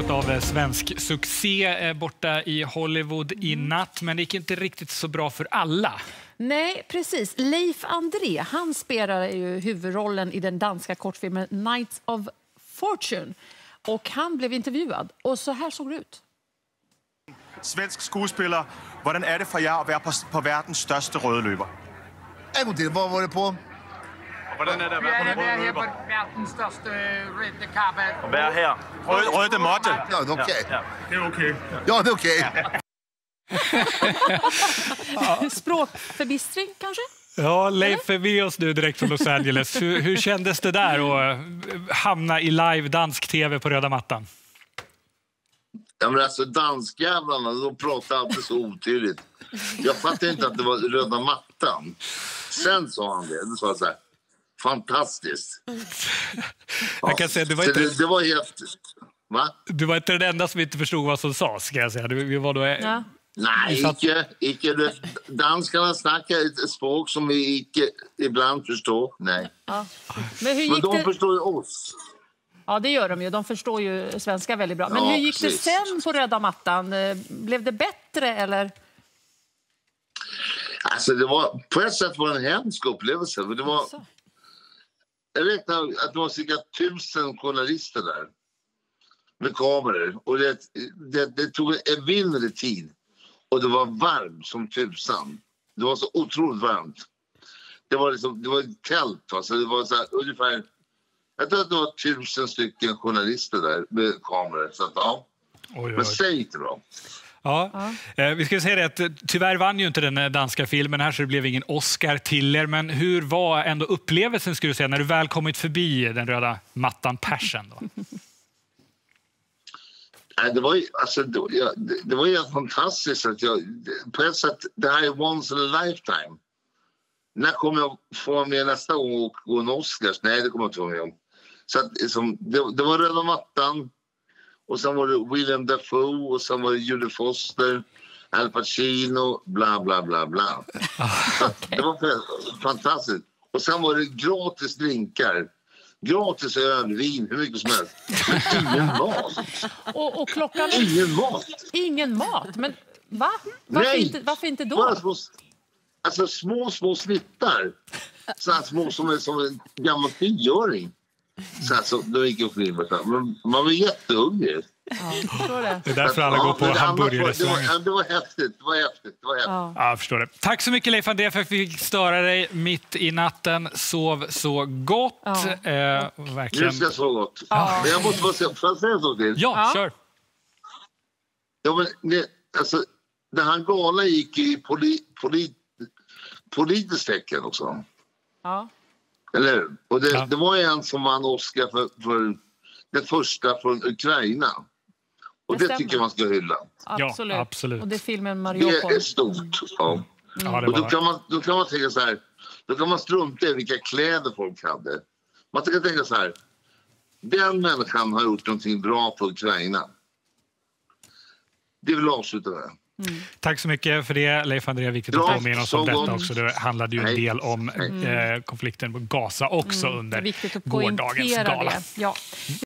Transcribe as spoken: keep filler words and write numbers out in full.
något av svensk succé borta i Hollywood i natt, men det gick inte riktigt så bra för alla. Nej, precis. Leif André, han spelar ju huvudrollen i den danska kortfilmen Knights of Fortune. Och han blev intervjuad. Och så här såg det ut. Svensk skuespiller, hvordan er det for jer at være på, på verdens største røde løber? En gång till, vad var det på? Og hvordan er det at være på den røde løber? Verdens største røde kapper. Og være her. Røde, røde måtte. Ja, det är okej. Ja, det er okay. Ja, det är okej. Språkförbistring kanske? Ja, Leif är med oss nu direkt från Los Angeles. Hur, hur kändes det där att hamna i live dansk tv på röda mattan? Ja, men alltså danskjävlarna, de pratar alltid så otydligt. Jag fattade inte att det var röda mattan. Sen sa han det, det sa så här, fantastiskt. Jag kan säga, du var inte... det, det var helt... Va? Du var inte den enda som inte förstod vad som sa, ska jag säga. Du, vi var då... Ja. Nej, satt... icke, icke. Danskarna snackar ett språk som vi icke ibland förstår. Nej. Ja. Men, hur gick Men de det... förstår ju oss. Ja, det gör de ju. De förstår ju svenska väldigt bra. Men Ja, hur gick precis. det sen på röda mattan? Blev det bättre eller? Alltså det var, på ett sätt var det en hemsk upplevelse. Det var, Alltså. jag räknar att det var cirka tusen journalister där. Med kameror. Och det, det, det tog en mindre tid. Och det var varmt som tusan. Det var så otroligt varmt. Det var liksom, det var ett tält. Alltså det var så här, ungefär... Jag tror att det var tusen stycken journalister där med kameror. Så att, ja. Oj, oj. Men säg inte då. Ja. Ja. Eh, vi ska säga det att tyvärr vann ju inte den danska filmen här, så det blev ingen Oscar till er. Men hur var ändå upplevelsen, skulle du säga, när du väl kommit förbi den röda mattan Passion då? Nej, det var ju, alltså, det, ja, det, det var ju fantastiskt att jag, på ett sätt, det här är once in a lifetime. När kommer jag få med nästa gång och gå en Oscars? Nej, det kommer jag inte få med om. Så att, som, det, det var röda mattan. Och sen var det William Dafoe. Och sen var det Julie Foster. Al Pacino. Bla, bla, bla, bla. Så att, det var fantastiskt. Och sen var det gratis drinkar. Gratis öl, vin, hur mycket som helst. Men ingen mat. Och, och klockan... Ingen mat. Ingen mat? Men va? Varför, Nej. inte, varför inte då? Bara små, alltså små, små snittar. Så här små som en, som en gammal tioåring. Så här, så, då gick jag omkring. Men man var jättehungrig. Ja, jag förstår det. Det är därför alla går på men det- hamburgerrestauranger. Det var, det var häftigt. Det var häftigt. Det var häftigt. Ja. Ja, jag förstår det. Tack så mycket, Leif André, för att vi fick störa dig mitt i natten. Sov så gott. Ja. Eh, Nu verkligen. ska jag så gott. Ja. Men jag måste bara säga, får jag säga en sak till? Ja, Ja. kör. Ja, men det, alltså, den här galan gick i poli, poli, politiskt tecken också. Ja. Eller hur? Och det, Ja. det var ju en som vann Oscar för, för det första från Ukraina. Och Det det, tycker stämmer. jag man ska hylla. Absolut. Ja, absolut. Och det är filmen Det Mariupol. är stort. Ja. Ja, det Och då var... kan, man, då kan man tänka så här. Då kan man strunta i vilka kläder folk hade. Man kan tänka så här. Den människan har gjort någonting bra för Ukraina. Det vill jag avsluta med. Tack så mycket för det, Leif André. Viktigt Bra, att påminna oss om så detta gott. också. Det handlade ju en Nej. del om eh, konflikten på Gaza också Det är under viktigt att gårdagens poängtera gala. det. Ja.